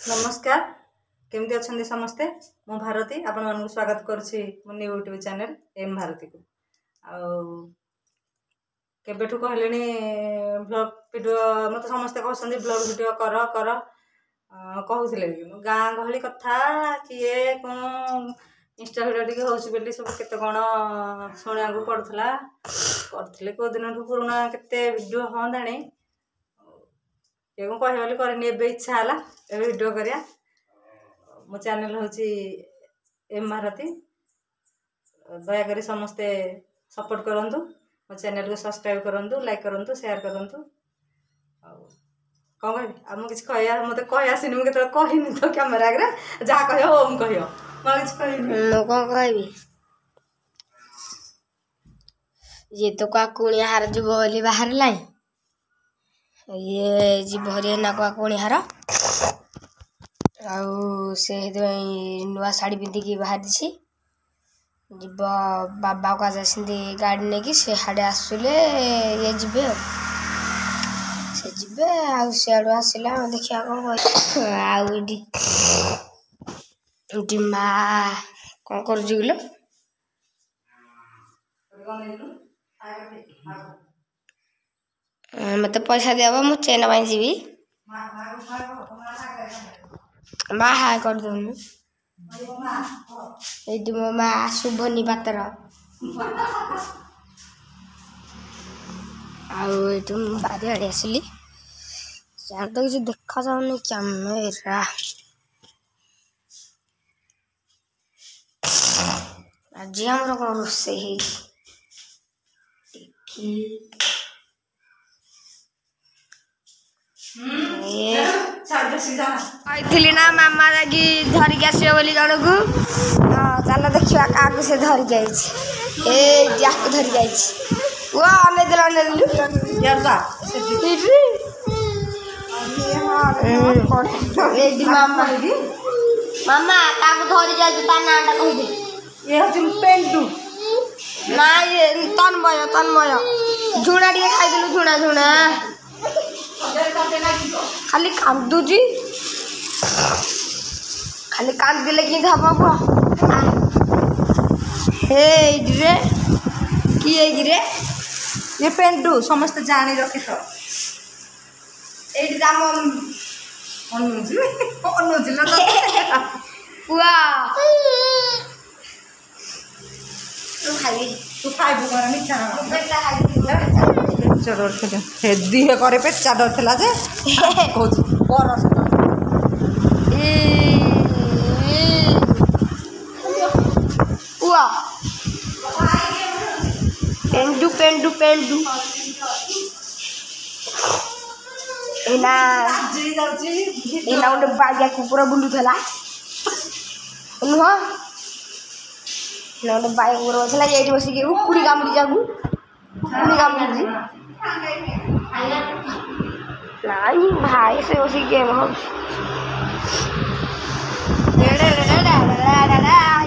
नमस्कार केमती अच्छा समस्ते मु भारती आपण मानक स्वागत करुच्ची मो new YouTube channel M Bharti को केबेठू कहले ब्लॉग वीडियो मत समस्ते कहते ब्लॉग वीडियो कर कर कहते गाँ गहली कथा किए कौन इंस्टा भिडियो टी हूँ बोली सब केत कौन शुणा पड़ूला करते कौ दिन पुराणा केते वीडियो हाँ दाणी ये कह बोली करनी ए इच्छा है वीडियो करिया मो चैनल हूँ एम भारती दयाक समस्ते सपोर्ट करूँ मो चैनल को सब्सक्राइब करूँ लाइक करूँ शेयर करूँ कौन कह किसी कह मत कह आसनी मुझे कहनी तो कैमेरा आगे जहाँ कह ओम कह कौन कहबी ये तो काकुणी हार जीव बोली बाहर लाई ये जीव हरियाणा काकुणी हार आउ से नुआ शाढ़ी पिंधिकी बाहरी जीव बाबा को आज गाड़ी नहीं कि से हाड़े आसुले ये जीवे से जीवे आड़ आसला देखिया कौन आउटी माँ कौन कर मत पैसा दिया मु चेन पाई जीवी माँ हाय कर दूनी ये मो माँ शुभनी पात्र बारी आड़े आसली तो किसी देखा जाऊनी कैमेरा आज आमर कौन रोसे ना मामा लगी धरिक आस जन को चल देखा क्या से धरिक आई धरिक मामा मामा क्या धरी जाए ये हूँ पेंटू ना ये तन्मय तन्मय झुणा टे खाईदेलु झुणा झुणा खाली कांदुची खाली कांदिले कि हम हे रे कि रे ये पेंटू समस्त जानी रखी तो ये दाम पुआ हेदी करे पेचा डर थिला जे पुआ पेंडू पेंडू पेंडू एना गोटे बाइया कुकुर बुलूला नुह गोटे बाइक कुकुर ये बसिक उकुड़ी कामुड़ी जाकू उकुड़ी कामुड़ी नहीं भाई से बसिक गेम